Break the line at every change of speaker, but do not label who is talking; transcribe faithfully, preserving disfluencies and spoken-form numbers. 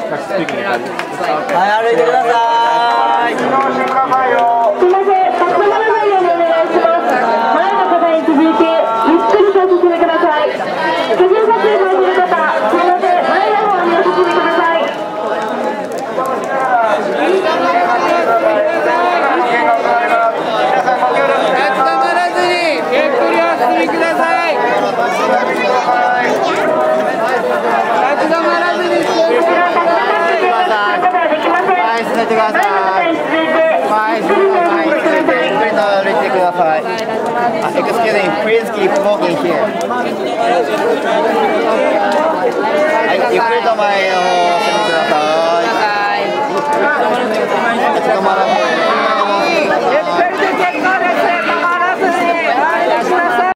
はい、歩いてください。すみません、立ち止まらないようにお願いします。前の方に続いてゆっくりとお進みください。居住撮影されている方、すみません、前の方にお進みください。
Excuse me, please keep walking here. I, you put on my uh,